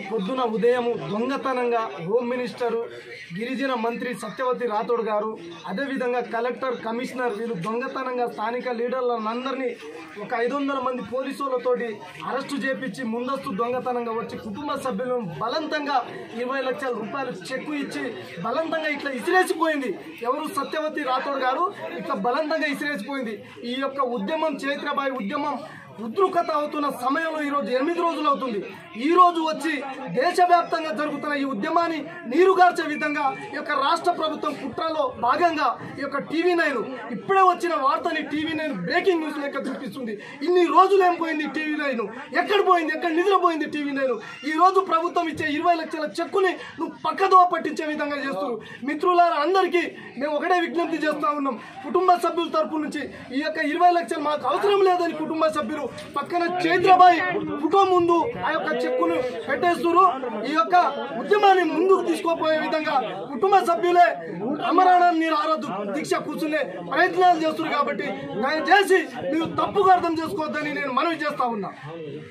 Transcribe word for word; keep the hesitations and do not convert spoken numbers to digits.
పొద్దున ఉదయం దొంగతనంగా హోమ్ మినిస్టరు గిరిజన మంత్రి సత్యవతి రాథోడ్ గారు అదేవిధంగా కలెక్టర్ కమిషనర్ వీళ్ళు దొంగతనంగా స్థానిక లీడర్లందరినీ ఒక ఐదు వందల మంది పోలీసులతోటి అరెస్టు చేపించి ముందస్తు దొంగతనంగా వచ్చి కుటుంబ సభ్యులను బలవంతంగా ఇరవై లక్షల రూపాయలు చెక్కు ఇచ్చి బలవంతంగా ఇట్లా ఇసిరేసిపోయింది. ఎవరు సత్యవతి రాథోడ్ గారు ఇట్లా బలవంతంగా ఇసిరేసిపోయింది. ఈ యొక్క ఉద్యమం చైత్రబాయి ఉద్యమం ఉద్రుకత అవుతున్న సమయంలో ఈరోజు ఎనిమిది రోజులు అవుతుంది. ఈ రోజు వచ్చి దేశవ్యాప్తంగా జరుగుతున్న ఈ ఉద్యమాన్ని నీరుగార్చే విధంగా ఈ యొక్క రాష్ట్ర ప్రభుత్వం కుట్రలో భాగంగా ఈ యొక్క టీవీ నైన్ ఇప్పుడే వచ్చిన వార్తని టీవీ నైన్ బ్రేకింగ్ న్యూస్ లెక్క చూపిస్తుంది. ఇన్ని రోజులు ఏం పోయింది టీవీ నైన్? ఎక్కడ పోయింది? ఎక్కడ నిద్రపోయింది టీవీ నైన్? ఈ రోజు ప్రభుత్వం ఇచ్చే ఇరవై లక్షల చెక్కుని నువ్వు పక్కదో పట్టించే విధంగా చేస్తున్నారు. మిత్రులారా, అందరికీ మేము ఒకటే విజ్ఞప్తి చేస్తా ఉన్నాం. కుటుంబ సభ్యుల తరపు నుంచి ఈ యొక్క ఇరవై లక్షలు మాకు అవసరం లేదని కుటుంబ సభ్యులు పక్కన చైత్రబాయి ఫోటో ముందు ఆ యొక్క చెక్కును పెట్టేస్తున్నారు. ఈ యొక్క ఉద్యమాన్ని ముందుకు తీసుకోపోయే విధంగా కుటుంబ సభ్యులే అమరాణ నిరాహార దీక్ష కూర్చునే ప్రయత్నాలు చేస్తున్నారు. కాబట్టి దయచేసి మీరు తప్పుగా అర్థం చేసుకోవద్దని నేను మనవి చేస్తా ఉన్నా.